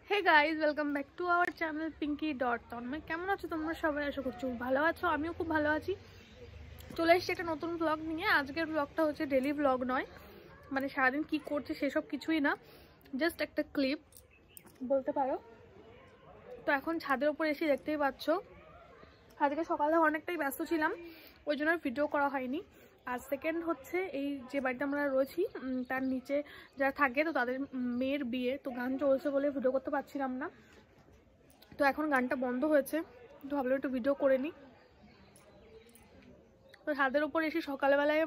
Hey guys, welcome back to our channel Pinky.Tanmoy। কেমন আছো তোমরা সবাই? আশা করছি ভালো আছো, আমিও খুব ভালো আছি। চলে এসেছি একটা নতুন ব্লগ নিয়ে। আজকের ব্লগটা হচ্ছে ডেইলি ব্লগ নয়, মানে সারাদিন কি করছে সেসব কিছুই না, জাস্ট একটা ক্লিপ বলতে পারো। তো এখন ছাদের উপর এসে দেখতেই পাচ্ছ, আজকে সকালে অনেকটাই ব্যস্ত ছিলাম, ওই জন্য ভিডিও করা হয়নি। আর সেকেন্ড হচ্ছে এই যে বাড়িতে আমরা রয়েছি তার নিচে যারা থাকে, তো তাদের মেয়ের বিয়ে, তো গান চলছে বলে ভিডিও করতে পারছিলাম না। তো এখন গানটা বন্ধ হয়েছে, তো ভাবলাম একটু ভিডিও করে নিই। তো ছাদের উপর এসে সকালবেলায়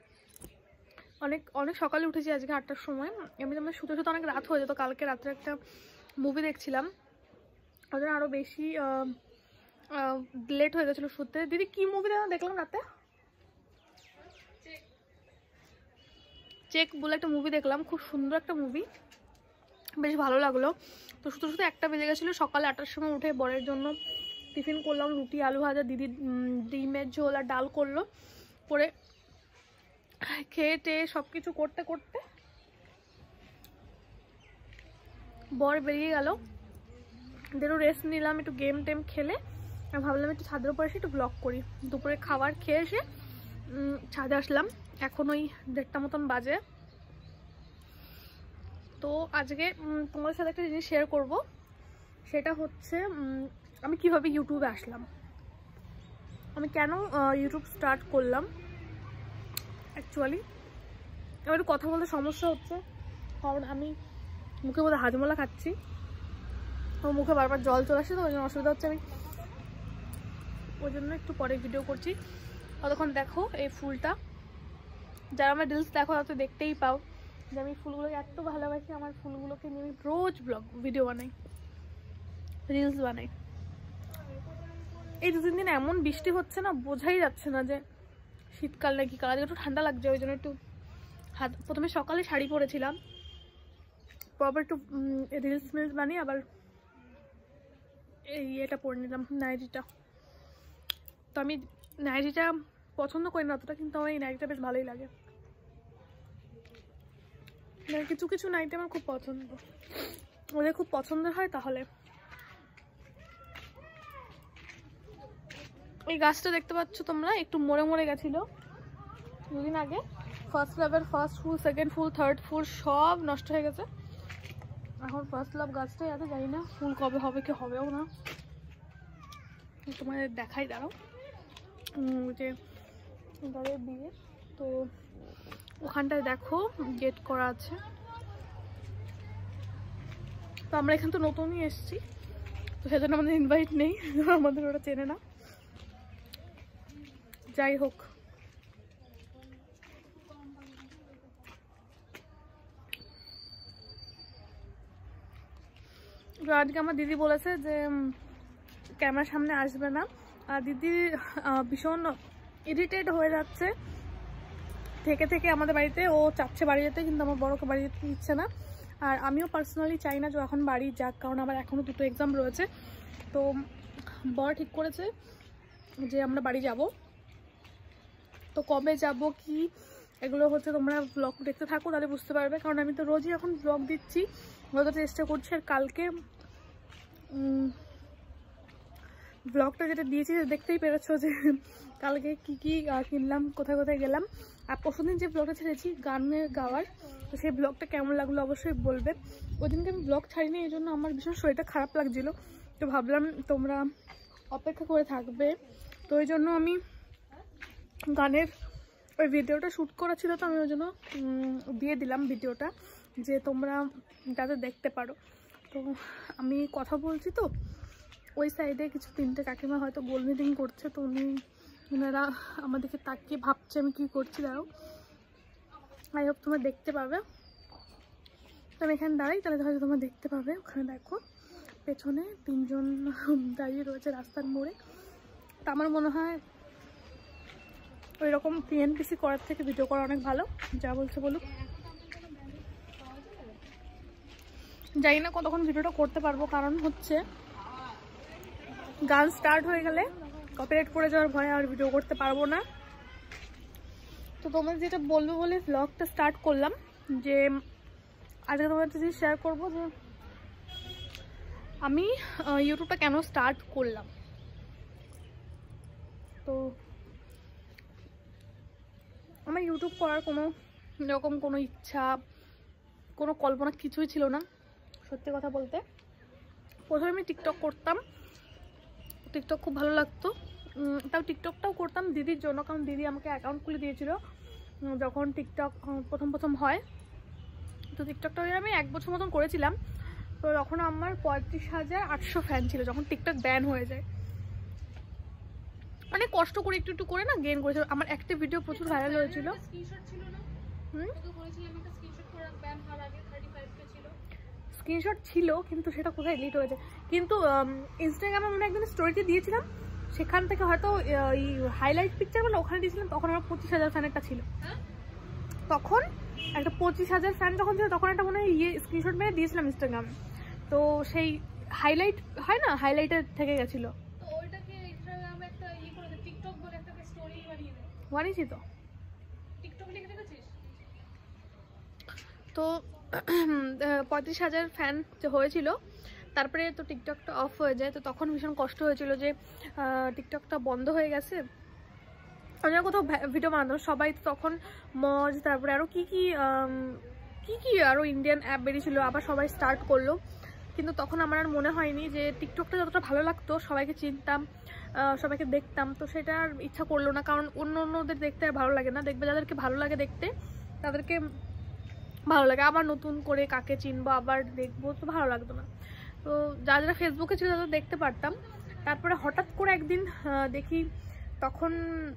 অনেক সকালে উঠেছি আজকে 8টার সময়। এমনি আমরা শুতে শুতে অনেক রাত হয়ে যেত। কালকে রাত্রে একটা মুভি দেখছিলাম, ওই জন্য আরও বেশি লেট হয়ে গেছিলো শুতে। দিদি কি মুভি দেখলাম রাতে? চেক বলে একটা মুভি দেখলাম, খুব সুন্দর একটা মুভি, বেশ ভালো লাগলো। তো শুধু শুধু 1টা বেজে গেছিলো। সকালে 8টার সময় উঠে বরের জন্য টিফিন করলাম, রুটি আলু ভাজা, দিদি ডিমের ঝোল আর ডাল করলো, করে খেয়ে টেয়ে সব কিছু করতে করতে বর বেরিয়ে গেল। দেরও রেস্ট নিলাম, একটু গেম টেম খেলে আর ভাবলাম একটু ছাদের উপর এসে একটু ব্লগ করি। দুপুরে খাবার খেয়ে এসে ছাদে আসলাম, এখন ওই 1:30 মতন বাজে। তো আজকে তোমাদের সাথে একটা জিনিস শেয়ার করব, সেটা হচ্ছে আমি কিভাবে ইউটিউবে আসলাম, আমি কেন ইউটিউব স্টার্ট করলাম। অ্যাকচুয়ালি আমার একটু কথা বলতে সমস্যা হচ্ছে, কারণ আমি মুখে বোধহয় হাজমোলা খাচ্ছি, আমার মুখে বারবার জল চলে আসছে, তো ওই জন্য অসুবিধা হচ্ছে। আমি ওই জন্য একটু পরে ভিডিও করছি। ততক্ষণ দেখো এই ফুলটা, যারা আমার রিলস দেখো তারা তো দেখতেই পাও যে আমি ফুলগুলোকে এত ভালোবাসি। আমার ফুলগুলোকে নিয়ে আমি রোজ ব্লগ ভিডিও বানাই, রিলস বানাই। এই 2-3 দিন এমন বৃষ্টি হচ্ছে না, বোঝাই যাচ্ছে না যে শীতকাল নাকি কাল। একটু ঠান্ডা লাগছে, ওই জন্য একটু প্রথমে সকালে শাড়ি পরেছিলাম, পরপর একটু রিলস মিলস বানিয়ে আবার এই এটা পরে নিলাম, নাইটিটা। তো আমি নাইটিটা পছন্দ করি না অতটা, কিন্তু আমার এই নাইটিটা বেশ ভালোই লাগে। কিছু কিছু নাইটি আমার খুব পছন্দ, ওদের খুব পছন্দের হয়। তাহলে এই গাছটা দেখতে পাচ্ছ তোমরা, একটু মরে মরে গেছিল 2 দিন আগে। ফার্স্ট লাভের ফার্স্ট ফুল, সেকেন্ড ফুল, থার্ড ফুল সব নষ্ট হয়ে গেছে। এখন ফার্স্ট লাভ গাছটাই আছে, জানি না ফুল কবে হবে, কি হবেও না। তোমাদের দেখাই, দাঁড়াও। যে তাদের বিয়ে, তো ওখানটায় দেখো গেট করা আছে। তো আমরা এখান তো নতুনই এসেছি, তো সেজন্য আমাদের ইনভাইট নেই, আমাদের ওরা চেনে না। যাই হোক, আজকে আমার দিদি বলেছে যে ক্যামেরার সামনে আসবে না। আর দিদি ভীষণ ইরিটেট হয়ে যাচ্ছে থেকে থেকে আমাদের বাড়িতে। ও চাচ্ছে বাড়ি যেতে, কিন্তু আমার বড়কে বাড়ি যেতে দিচ্ছে না। আর আমিও পার্সোনালি চাই না যে এখন বাড়ি যাক, কারণ আমার এখনও 2টো এক্সাম রয়েছে। তো বড় ঠিক করেছে যে আমরা বাড়ি যাব। তো কবে যাব কি এগুলো হচ্ছে তোমরা ব্লগ দেখতে থাকো, তাহলে বুঝতে পারবে। কারণ আমি তো রোজই এখন ব্লগ দিচ্ছি, যতটা চেষ্টা করছি। আর কালকে ব্লগটা যেটা দিয়েছি দেখতেই পেরেছো যে কালকে কি কি কিনলাম, কোথায় কোথায় গেলাম। আর পরশুদিন যে ব্লগটা ছেড়েছি গানের গাওয়ার, তো সেই ব্লগটা কেমন লাগলো অবশ্যই বলবে। ওই দিনকে আমি ব্লগ ছাড়িনি, এই জন্য আমার ভীষণ শরীরটা খারাপ লাগছিল। তো ভাবলাম তোমরা অপেক্ষা করে থাকবে, তো ওই জন্য আমি গানের ওই ভিডিওটা শ্যুট করা ছিল, তো আমি ওই জন্য দিয়ে দিলাম ভিডিওটা, যে তোমরা যাতে দেখতে পারো। তো আমি কথা বলছি, তো ওই সাইডে কিছু 3টে কাকিমা হয়তো গোল মিটিং করছে, তো ওনারা আমাদেরকে তাকিয়ে ভাবছে আমি কি করছি। দাঁড়াও, আই হোপ তোমরা দেখতে পাবে। তো আমি এখানে দাঁড়াই, তাহলে হয়তো তোমরা দেখতে পাবে। ওখানে দেখো পেছনে 3জন দাঁড়িয়ে রয়েছে রাস্তার মোড়ে। তো আমার মনে হয় ওই রকম পিএনপিসি করার থেকে ভিডিও করা অনেক ভালো, যা বলছে বলুক। জানি না কতক্ষণ ভিডিওটা করতে পারবো, কারণ হচ্ছে গান স্টার্ট হয়ে গেলে কপিরাইট পড়ে যাওয়ার ভয়ে আর ভিডিও করতে পারবো না। তো তোমাদের যেটা বলবো বলে ব্লগটা স্টার্ট করলাম, যে আজকে তোমাদের সাথে শেয়ার করবো যে আমি ইউটিউবটা কেন স্টার্ট করলাম, তো আমার ইউটিউব করার কোনো এরকম কোনো ইচ্ছা, কোনো কল্পনা কিছুই ছিল না সত্যি কথা বলতে। প্রথমে আমি টিকটক করতাম, টিকটক খুব ভালো লাগতো, তাও টিকটকটাও করতাম দিদির জন্য, কারণ দিদি আমাকে অ্যাকাউন্ট খুলে দিয়েছিল যখন টিকটক প্রথম হয়। তো টিকটকটা আমি 1 বছর মতন করেছিলাম। তো তখন আমার 35,800 ফ্যান ছিল যখন টিকটক ব্যান হয়ে যায়। অনেক কষ্ট করে একটু করে না গেইন করেছিল। আমার একটা ভিডিও প্রচুর ভাইরাল হয়েছিল। স্ক্রিনশট ছিল কিন্তু সেটা কোথায় ডিলিট হয়েছে। কিন্তু ইনস্টাগ্রামে আমি একদিন স্টোরিতে দিয়েছিলাম, সেখান থেকে হয়তো এই হাইলাইট পিকচার বলে ওখানে দিয়েছিলাম, তখন আমার 25,000 ফ্যান একটা ছিল। তখন একটা 25,000 ফ্যান যখন ছিল তখন একটা মনে হয় স্ক্রিনশট মেরে দিয়েছিলাম ইনস্টাগ্রামে। তো সেই হাইলাইট হয় না, হাইলাইটের থেকে গেছিলো। বানিয়েছি তো, তো 35,000 ফ্যান যে হয়েছিল, তারপরে তো টিকটকটা অফ হয়ে যায়। তো তখন ভীষণ কষ্ট হয়েছিল যে টিকটকটা বন্ধ হয়ে গেছে, অন্য কোথাও ভিডিও বানাতো সবাই। তো তখন মজ, তারপরে আরও কী কী আরও ইন্ডিয়ান অ্যাপ বেরিয়েছিল, আবার সবাই স্টার্ট করলো। কিন্তু তখন আমার আর মনে হয়নি যে টিকটকটা যতটা ভালো লাগতো, সবাইকে চিনতাম, সবাইকে দেখতাম, তো সেটা আর ইচ্ছা করলো না। কারণ অন্যদের দেখতে আর ভালো লাগে না, দেখবে যাদেরকে ভালো লাগে দেখতে তাদেরকে ভালো লাগে, আবার নতুন করে কাকে চিনবো আবার দেখবো, তো ভালো লাগতো না। তো যারা ফেসবুকে ছিল তাদের দেখতে পারতাম। তারপরে হঠাৎ করে একদিন দেখি, তখন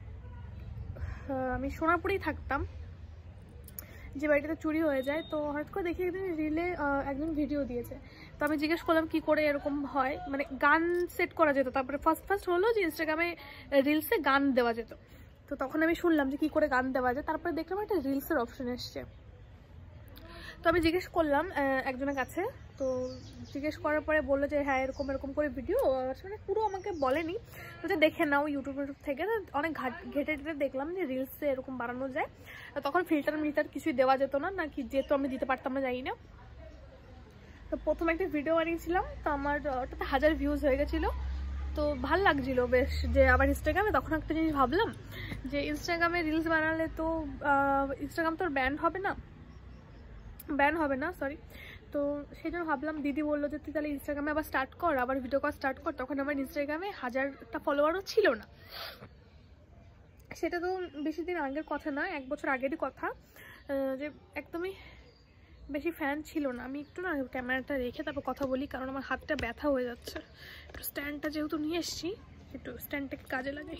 আমি সোনারপুরেই থাকতাম, যে বাড়িটাতে চুরি হয়ে যায়। তো হঠাৎ করে দেখি একদিন রিলে একজন ভিডিও দিয়েছে। তো আমি জিজ্ঞেস করলাম কি করে এরকম হয়, মানে গান সেট করা যেত। তারপরে ফার্স্ট হলো যে ইনস্টাগ্রামে রিলসে গান দেওয়া যেত। তো তখন আমি শুনলাম যে কি করে গান দেওয়া যায়, তারপরে দেখলাম একটা রিলসের অপশন এসছে। তো আমি জিজ্ঞেস করলাম একজনের কাছে, তো জিজ্ঞেস করার পরে বললো যে হ্যাঁ এরকম করে ভিডিও, মানে পুরো আমাকে বলেনি, তো দেখে নাও ইউটিউব থেকে। অনেক ঘেটে দেখলাম যে রিলসে এরকম বানানো যায়। তখন ফিল্টার কিছুই দেওয়া যেত না, নাকি যেহেতু আমি দিতে পারতাম না জানি না। তো প্রথম একটা ভিডিও বানিয়েছিলাম, তো আমার ওটাতে 1000 ভিউজ হয়ে গেছিলো। তো ভাল লাগছিল বেশ, যে আবার ইনস্টাগ্রামে তখন একটা জিনিস ভাবলাম যে ইনস্টাগ্রামে রিলস বানালে তো ইনস্টাগ্রাম তো আর ব্যান হবে না সরি। তো সেই জন্য ভাবলাম, দিদি বললো যে তুই তাহলে ইনস্টাগ্রামে আবার স্টার্ট কর, আবার ভিডিও করা স্টার্ট কর। তখন আমার ইনস্টাগ্রামে 1000টা ফলোয়ারও ছিল না। সেটা তো বেশি দিন আগের কথা না, 1 বছর আগেরই কথা, যে একদমই বেশি ফ্যান ছিল না। আমি একটু না ক্যামেরাটা রেখে তারপর কথা বলি, কারণ আমার হাতটা ব্যথা হয়ে যাচ্ছে। একটু স্ট্যান্ডটা যেহেতু নিয়ে এসছি, একটু স্ট্যান্ডটাকে কাজে লাগাই।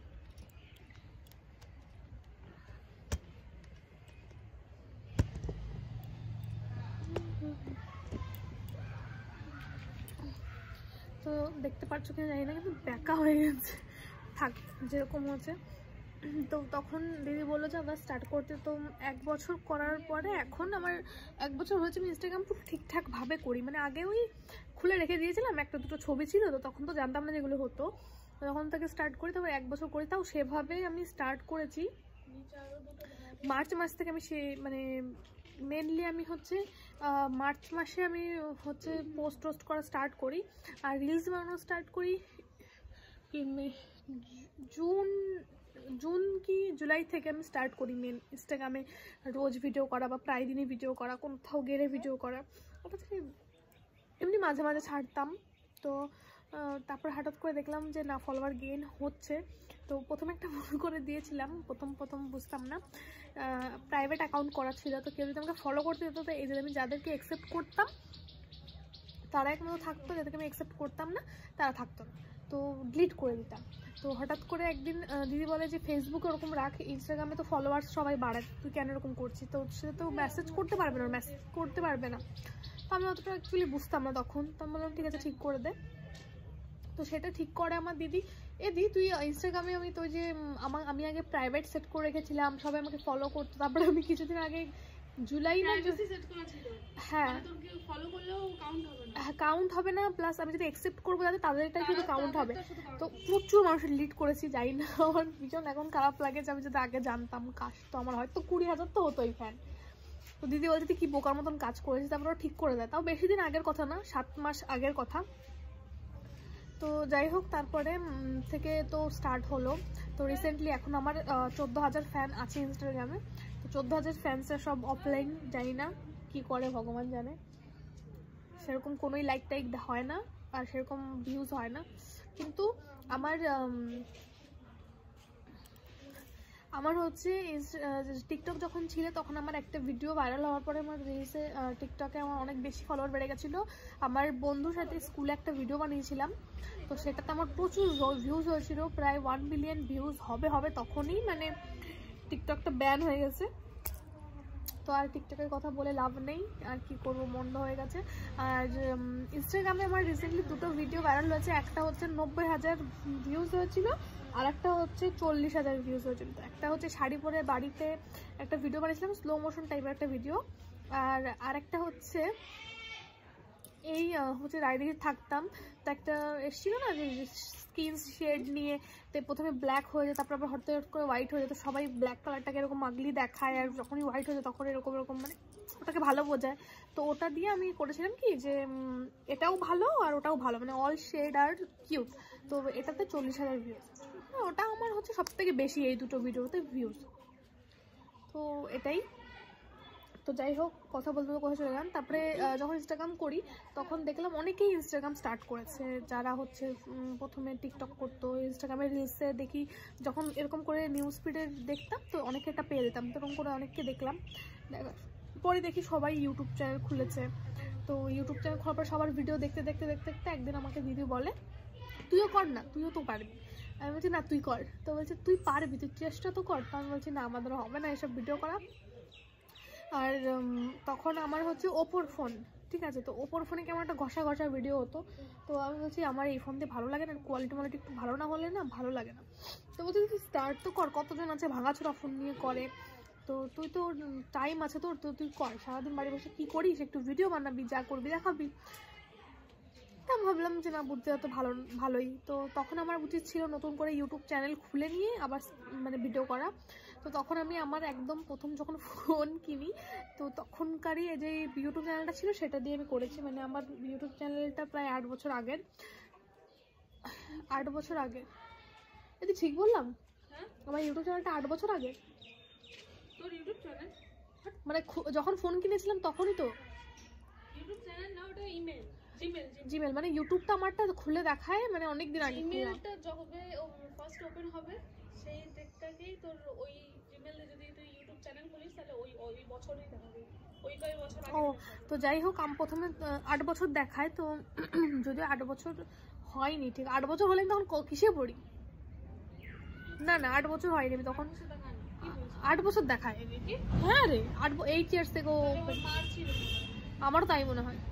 তো দেখতে পাচ্ছ কিনা জানি না, কিন্তু ব্যাকা হয়ে গেছে, থাক যেরকম হচ্ছে। তো তখন দিদি বললো যে আবার স্টার্ট করতে। তো 1 বছর করার পরে এখন আমার 1 বছর হয়েছে আমি ইনস্টাগ্রাম পুরো ঠিকঠাকভাবে করি। মানে আগে ওই খুলে রেখে দিয়েছিলাম, 1-2 ছবি ছিল, তো তখন তো জানতাম না যেগুলো হতো, তখন থেকে স্টার্ট করি। তারপর 1 বছর করি, তাও সেভাবে আমি স্টার্ট করেছি মার্চ মাস থেকে। আমি মানে মেনলি আমি হচ্ছে মার্চ মাসে আমি হচ্ছে পোস্ট করা স্টার্ট করি, আর রিলস বানানো স্টার্ট করি জুন কি জুলাই থেকে আমি স্টার্ট করি মেন ইনস্টাগ্রামে রোজ ভিডিও করা, বা প্রায় দিনই ভিডিও করা, কোথাও গেলে ভিডিও করা। ওটা থেকে এমনি মাঝে মাঝে ছাড়তাম। তো তারপর হঠাৎ করে দেখলাম যে না, ফলোয়ার গেইন হচ্ছে। তো প্রথমে একটা ভুল করে দিয়েছিলাম, প্রথম বুঝতাম না, প্রাইভেট অ্যাকাউন্ট করা ছিল। তো কেউ যদি আমাকে ফলো করতে যেত, তো এই যে আমি যাদেরকে অ্যাকসেপ্ট করতাম তারা একমাত্র থাকতো, যাদেরকে আমি অ্যাকসেপ্ট করতাম না তারা থাকতো না, তো ডিলিট করে দিতাম। তো হঠাৎ করে একদিন দিদি বলে যে ফেসবুকে ওরকম রাখ, ইনস্টাগ্রামে তো ফলোয়ার্স সবাই বাড়ায়, তুই কেন এরকম করছিস? তো সে তো মেসেজ করতে পারবে না। তো আমি অতটা অ্যাকচুয়ালি বুঝতাম না তখন। তো আমি বললাম ঠিক আছে, ঠিক করে দে। তো সেটা ঠিক করে আমার দিদি, দিদি তুই ইনস্টাগ্রামে আমি তো যে আমি আগে প্রাইভেট সেট করে রেখেছিলাম, সবাই আমাকে ফলো করতো। তারপরে আমি কিছুদিন আগে জুলাই না হ্যাঁ কাউন্ট হবে না, প্লাস আমি যদি অ্যাকসেপ্ট করবো তাদেরটাই শুধু কাউন্ট হবে। তো প্রচুর মানুষের ডিলিট করেছি, যাই না আমার ভীষণ এখন খারাপ লাগে যে আমি যদি আগে জানতাম। কাশ তো আমার হয়তো 20,000 তো হতোই ফ্যান। তো দিদি বলছে তুই কি বোকার মতন কাজ করেছিস, তারপর ঠিক করে দেয়। তাও বেশি দিন আগের কথা না, 7 মাস আগের কথা। তো যাই হোক, তারপরে থেকে তো স্টার্ট হলো। তো রিসেন্টলি এখন আমার 14,000 ফ্যান আছে ইনস্টাগ্রামে। তো 14,000 ফ্যান্সের সব অফলাইন, জানি না কি করে ভগবান জানে। সেরকম কোনোই লাইক টাইক হয় না আর সেরকম ভিউজ হয় না। কিন্তু আমার হচ্ছে টিকটক যখন ছিল তখন আমার একটা ভিডিও ভাইরাল হওয়ার পরে আমার রিলসে টিকটকে আমার অনেক বেশি ফলোয়ার বেড়ে গেছিলো। আমার বন্ধুর সাথে স্কুলে একটা ভিডিও বানিয়েছিলাম, তো সেটাতে আমার প্রচুর ভিউজ হয়েছিল, প্রায় 1 মিলিয়ন ভিউজ হবে তখনই মানে টিকটকটা ব্যান হয়ে গেছে। তো আর টিকটকের কথা বলে লাভ নেই, আর কি করবো, বন্ধ হয়ে গেছে। আর ইনস্টাগ্রামে আমার রিসেন্টলি 2টো ভিডিও ভাইরাল হয়েছে। একটা হচ্ছে 90,000 ভিউজ হয়েছিল, আর একটা হচ্ছে 40,000 ভিউজ হয়েছিল। তো একটা হচ্ছে শাড়ি পরে বাড়িতে একটা ভিডিও বানিয়েছিলাম, স্লো মোশন টাইপের একটা ভিডিও। আর আরেকটা হচ্ছে এই হচ্ছে রাইডিংয়ে থাকতাম, তো একটা এসেছিল না যে স্কিন শেড নিয়ে, তো প্রথমে ব্ল্যাক হয়ে যায়, তারপর আবার হঠাৎ করে হোয়াইট হয়ে যায়। তো সবাই ব্ল্যাক কালারটাকে এরকম আগলি দেখায়, আর যখনই হোয়াইট হয়ে যায় তখন এরকম মানে ওটাকে ভালো বোঝায়। তো ওটা দিয়ে আমি করেছিলাম কি যে এটাও ভালো আর ওটাও ভালো, মানে অল শেড আর কিউট। তো এটাতে 40,000 ভিউজ, ওটা আমার হচ্ছে সব থেকে বেশি এই দুটো ভিডিওতে ভিউজ। তো এটাই। তো যাই হোক, কথা বলতে কোথায় চলে গেলাম। তারপরে যখন ইনস্টাগ্রাম করি তখন দেখলাম অনেকেই ইনস্টাগ্রাম স্টার্ট করেছে, যারা হচ্ছে প্রথমে টিকটক করতো। ইনস্টাগ্রামের রিলসে দেখি যখন এরকম করে নিউজ ফিডে দেখতাম, তো অনেকে একটা পেয়ে যেতাম, তো এরকম করে অনেককে দেখলাম। পরে দেখি সবাই ইউটিউব চ্যানেল খুলেছে। তো ইউটিউব চ্যানেল খোলার পর সবার ভিডিও দেখতে দেখতে দেখতে দেখতে একদিন আমাকে দিদি বলে তুইও কর না, তুইও তো পারবি। আমি বলছি না তুই কর। তো বলছে তুই পারবি, তুই চেষ্টা তো কর। তো আমি বলছি না, আমাদের হবে না এসব ভিডিও করা। আর তখন আমার হচ্ছে ওপোর ফোন, ঠিক আছে। তো ওপোর ফোনে কেমন একটা ঘষা ঘষা ভিডিও হতো। তো আমি বলছি আমার এই ফোন দিয়ে ভালো লাগে না, কোয়ালিটি একটু ভালো না হলে না ভালো লাগে না। তো বলছি তুই স্টার্ট তো কর, কতজন আছে ভাঙাচোরা ফোন নিয়ে করে, তো তুই তো টাইম আছে তোর, তো তুই কর। সারাদিন বাড়ি বসে কী করিস, একটু ভিডিও বানাবি, যা করবি দেখাবি। তা ভাবলাম যে না, বুঝতে তো ভালোই। তো তখন আমার উচিত ছিল নতুন করে ইউটিউব চ্যানেল খুলে নিয়ে আবার মানে ভিডিও করা। তো তখন আমি আমার একদম প্রথম যখন ফোন কিনি, তো তখনকারই যে ইউটিউব চ্যানেলটা ছিল সেটা দিয়ে আমি করেছি। মানে আমার ইউটিউব চ্যানেলটা প্রায় 8 বছর আগের। 8 বছর আগে, এটা ঠিক বললাম? আমার ইউটিউব চ্যানেলটা 8 বছর আগে। তোর ইউটিউব চ্যানেল মানে যখন ফোন কিনেছিলাম তখনই তো। ইউটিউব চ্যানেল না, ওটা ইমেল, জিমেল। মানে ইউটিউবটা আমারটা খুলে দেখায় মানে অনেক দিন আগে। ইমেলটা যবে ফার্স্ট ওপেন হবে সেই ডেটটাকেই তোর ওই জিমেলে যদি তুই ইউটিউব চ্যানেল খুলিস তাহলে ওই বছরই দেখাবে, ওই কয় বছর আগে। ও তো যাই হোক, আমি প্রথমে 8 বছর দেখায়। তো যদিও 8 বছর হয়নি, ঠিক 8 বছর হলে তখন কিসে পড়ি, না 8 বছর হয়নি আমি তখন। 8 বছর দেখায়, হ্যাঁ রে 8 ইয়ার্স থেকে আমারও তাই মনে হয়।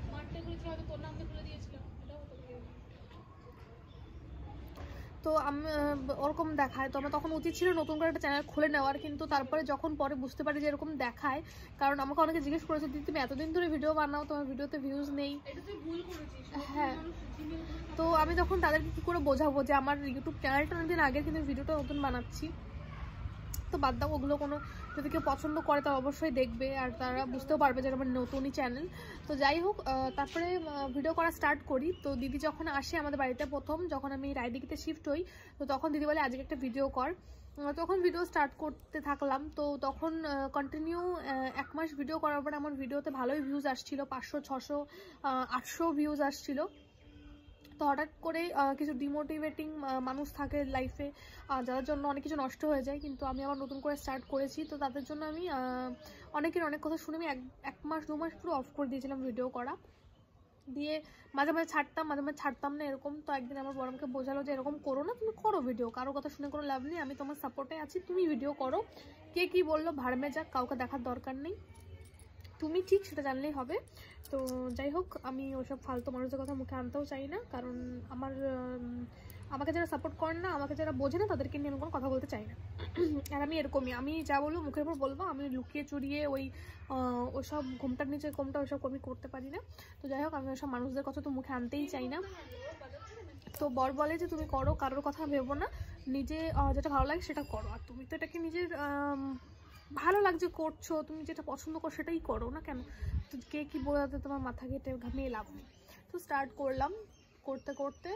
তো আমি ওরকম দেখায়। তো আমার তখন উচিত ছিল নতুন করে একটা চ্যানেল খুলে নেওয়ার, কিন্তু তারপরে যখন পরে বুঝতে পারি যে এরকম দেখায়, কারণ আমাকে অনেকে জিজ্ঞেস করেছে দিদি তুমি এতদিন ধরে ভিডিও বানাও, তোমার ভিডিওতে ভিউজ নেই। হ্যাঁ, তো আমি তখন তাদেরকে কী করে বোঝাবো যে আমার ইউটিউব চ্যানেলটা অনেকদিন আগে, কিন্তু ভিডিওটা নতুন বানাচ্ছি। তো বাদ দাও ওগুলো, কোনো যদি কেউ পছন্দ করে তারা অবশ্যই দেখবে, আর তারা বুঝতেও পারবে যে আমার নতুনই চ্যানেল। তো যাই হোক, তারপরে ভিডিও করা স্টার্ট করি। তো দিদি যখন আসে আমাদের বাড়িতে প্রথম, যখন আমি রায়দিঘিতে শিফট হই, তো তখন দিদি বলে আজকে একটা ভিডিও কর। তখন ভিডিও স্টার্ট করতে থাকলাম। তো তখন কন্টিনিউ 1 মাস ভিডিও করার পরে আমার ভিডিওতে ভালোই ভিউজ আসছিল, 500, 600, 800 ভিউজ আসছিল। তো হঠাৎ করে কিছু ডিমোটিভেটিং মানুষ থাকে লাইফে, যাদের জন্য অনেক কিছু নষ্ট হয়ে যায়। কিন্তু আমি আবার নতুন করে স্টার্ট করেছি, তো তাদের জন্য আমি অনেকের অনেক কথা শুনে আমি 1 মাস 2 মাস পুরো অফ করে দিয়েছিলাম ভিডিও করা। দিয়ে মাঝে মাঝে ছাড়তাম, মাঝে মাঝে ছাড়তাম না এরকম। তো একদিন আমার বড় আমাকে বোঝালো যে এরকম করো না, তুমি করো ভিডিও, কারো কথা শুনে কোনো লাভ নেই, আমি তোমার সাপোর্টে আছি, তুমি ভিডিও করো। কে কী বললো ভাড়মে যাক, কাউকে দেখার দরকার নেই, তুমি ঠিক সেটা জানলেই হবে। তো যাই হোক, আমি ওসব ফালতু মানুষদের কথা মুখে আনতেও চাই না, কারণ আমাকে যারা সাপোর্ট করেন না, আমাকে যারা বোঝে না, তাদেরকে নিয়ে আমি কোনো কথা বলতে চাই না। আর আমি এরকমই, আমি যা বলবো মুখের উপর বলবো, আমি লুকিয়ে চুরিয়ে ওইসব ঘুমটার নিচে ঘুমটা ওইসব আমি করতে পারি না। তো যাই হোক, আমি ওইসব মানুষদের কথা তো মুখে আনতেই চাই না। তো বর বলে যে তুমি করো, কারোর কথা ভেবো না, নিজে যেটা ভালো লাগে সেটা করো। আর তুমি তো এটাকে নিজের ভালো লাগছে করছো, তুমি যেটা পছন্দ করো সেটাই করো না কেন, তো কে কী বোঝাতে তোমার মাথা ঘেটে ঘামিয়ে লাভ নেই। তো স্টার্ট করলাম, করতে করতে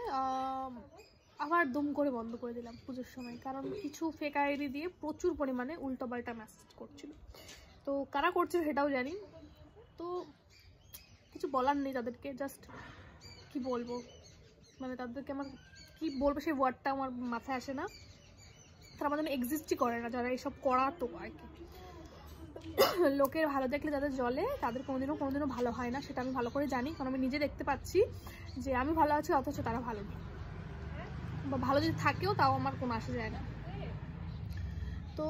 আবার দুম করে বন্ধ করে দিলাম পুজোর সময়, কারণ কিছু ফেক আইডি দিয়ে প্রচুর পরিমাণে উল্টোপাল্টা মেসেজ করছিল। তো কারা করছে সেটাও জানি, তো কিছু বলার নেই তাদেরকে, জাস্ট কি বলবো, মানে তাদেরকে আমার কি বলবো সেই ওয়ার্ডটা আমার মাথায় আসে না। তারা আমাদের এক্সিস্টই করে না যারা এইসব করাতো আর কি। লোকের ভালো দেখলে যাদের জ্বলে তাদের কোনোদিনও ভালো হয় না, সেটা আমি ভালো করে জানি, কারণ আমি নিজে দেখতে পাচ্ছি যে আমি ভালো আছি অথচ তারা ভালো নেই, বা ভালো যদি থাকেও তাও আমার কোনো আসে যায় না। তো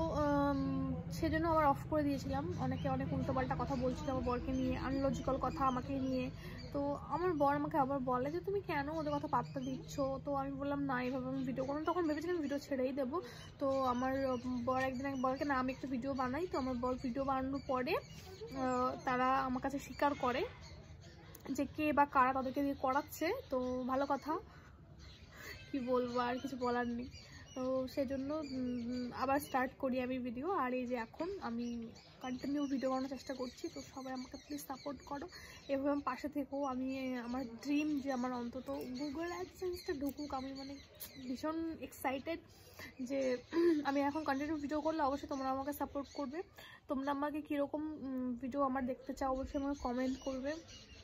সেজন্য আবার অফ করে দিয়েছিলাম। অনেকে অনেক উল্টোপাল্টা কথা বলছিল আমার বরকে নিয়ে, আনলজিক্যাল কথা আমাকে নিয়ে। তো আমার বর আমাকে আবার বলে যে তুমি কেন ওদের কথা পাত্তা দিচ্ছ। তো আমি বললাম না, এইভাবে আমি ভিডিও করলাম, তখন ভেবেছিলাম ভিডিও ছেড়েই দেবো। তো আমার বর একদিন বলকে না আমি একটা ভিডিও বানাই। তো আমার বর ভিডিও বানানোর পরে তারা আমার কাছে স্বীকার করে যে কে বা কারা তাদেরকে দিয়ে করাচ্ছে। তো ভালো কথা, কি বলবো, আর কিছু বলার নেই। তো সেজন্য আবার স্টার্ট করি আমি ভিডিও। আর এই যে এখন আমি কন্টিনিউ ভিডিও বানানোর চেষ্টা করছি। তো সবাই আমাকে প্লিজ সাপোর্ট করো, এভাবে আমি পাশে থেকেও। আমি আমার ড্রিম যে আমার অন্তত গুগল অ্যাডসেন্সটা ঢুকুক। আমি মানে ভীষণ এক্সাইটেড যে আমি এখন কন্টিনিউ ভিডিও করলে অবশ্যই তোমরা আমাকে সাপোর্ট করবে। তোমরা আমাকে কীরকম ভিডিও আমার দেখতে চাও অবশ্যই আমাকে কমেন্ট করবে,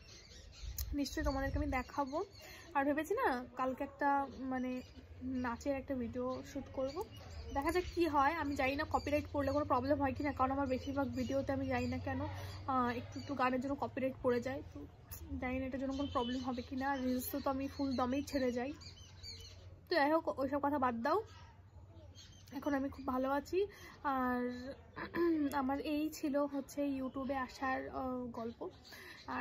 নিশ্চয়ই তোমাদেরকে আমি দেখাবো। আর ভেবেছি না কালকে একটা মানে নাচের একটা ভিডিও শ্যুট করব, দেখা যাক কী হয়। আমি জানি না কপিরাইট পড়লে কোনো প্রবলেম হয় কি না, কারণ আমার বেশিরভাগ ভিডিওতে আমি জানি না কেন একটু গানের জন্য কপিরাইট পড়ে যায়। তো জানি না এটার জন্য কোনো প্রবলেম হবে কি না। রিলস তো আমি ফুল দমেই ছেড়ে যাই। তো যাই হোক, ওইসব কথা বাদ দাও, এখন আমি খুব ভালো আছি। আর আমার এই ছিল হচ্ছে ইউটিউবে আসার গল্প। আর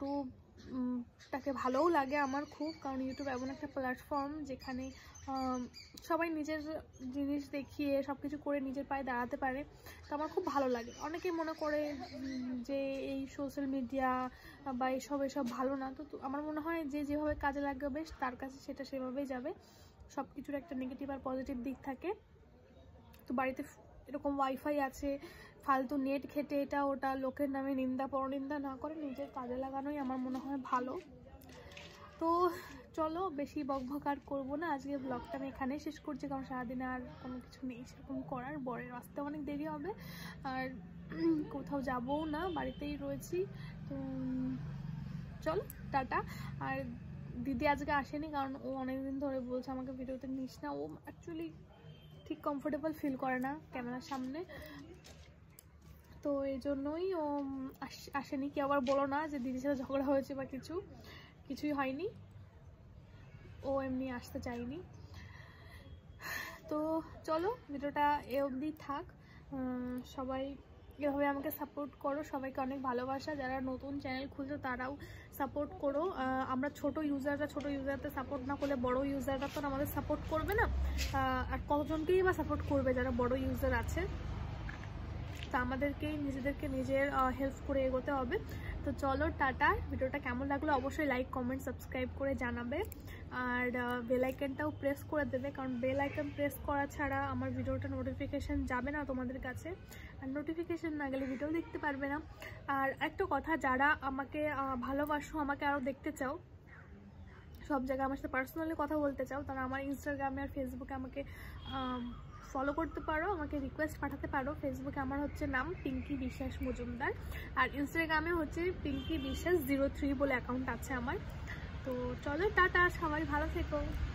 ইউটিউবটাকে ভালোও লাগে আমার খুব, কারণ ইউটিউব এমন একটা প্ল্যাটফর্ম যেখানে সবাই নিজের জিনিস দেখিয়ে সব কিছু করে নিজের পায়ে দাঁড়াতে পারে। তো আমার খুব ভালো লাগে। অনেকে মনে করে যে এই সোশ্যাল মিডিয়া বা এসব ভালো না। তো আমার মনে হয় যে যেভাবে কাজে লাগবে তার কাছে সেটা সেভাবেই যাবে। সব কিছুর একটা নেগেটিভ আর পজিটিভ দিক থাকে। তো বাড়িতে এরকম ওয়াইফাই আছে, ফালতু নেট খেটে এটা ওটা লোকের নামে নিন্দা পরনিন্দা না করে নিজের কাজে লাগানোই আমার মনে হয় ভালো। তো চলো বেশি বকবক আর করবো না, আজকে ব্লগটা আমি এখানেই শেষ করছি, কারণ সারাদিনে আর কোনো কিছু নেই সেরকম করার। বরের আসতে অনেক দেরি হবে, আর কোথাও যাবও না, বাড়িতেই রয়েছি। তো চলো টাটা। আর দিদি আজকে আসেনি, কারণ ও অনেকদিন ধরে বলছে আমাকে ভিডিওতে নিস না। ও অ্যাকচুয়ালি ঠিক কমফোর্টেবল ফিল করে না ক্যামেরার সামনে, তো এই জন্যই ও আসেনি। কি আবার বলো না যে দিদির সাথে ঝগড়া হয়েছে বা কিছুই হয়নি, ও এমনি আসতে চায়নি। তো চলো ভিডিওটা এ অবধি থাক। সবাই এভাবে আমাকে সাপোর্ট করো, সবাইকে অনেক ভালোবাসা। যারা নতুন চ্যানেল খুলছো তারাও সাপোর্ট করো। আমরা ছোট ইউজারদের সাপোর্ট না করলে বড় ইউজাররা তো আমাদের সাপোর্ট করবে না। আর কতজনকেই বা সাপোর্ট করবে যারা বড় ইউজার আছে। তা আমাদেরকেই নিজেদেরকে নিজের হেল্প করে এগোতে হবে। তো চলো টাটা। ভিডিওটা কেমন লাগলো অবশ্যই লাইক কমেন্ট সাবস্ক্রাইব করে জানাবে। আর বেল আইকনটাও প্রেস করে দেবে, কারণ বেল আইকন প্রেস করা ছাড়া আমার ভিডিওটা নোটিফিকেশান যাবে না তোমাদের কাছে, আর নোটিফিকেশান না গেলে ভিডিও দেখতে পারবে না। আর একটা কথা, যারা আমাকে ভালোবাসো, আমাকে আরও দেখতে চাও, সব জায়গায় আমার সাথে পার্সোনালি কথা বলতে চাও, তারা আমার ইনস্টাগ্রামে আর ফেসবুকে আমাকে ফলো করতে পারো, আমাকে রিকোয়েস্ট পাঠাতে পারো। ফেসবুকে আমার হচ্ছে নাম পিঙ্কি বিশ্বাস মজুমদার, আর ইনস্টাগ্রামে হচ্ছে পিঙ্কি বিশ্বাস 03 বলে অ্যাকাউন্ট আছে আমার। তো চলো টাটা, সবাই ভালো থেকো।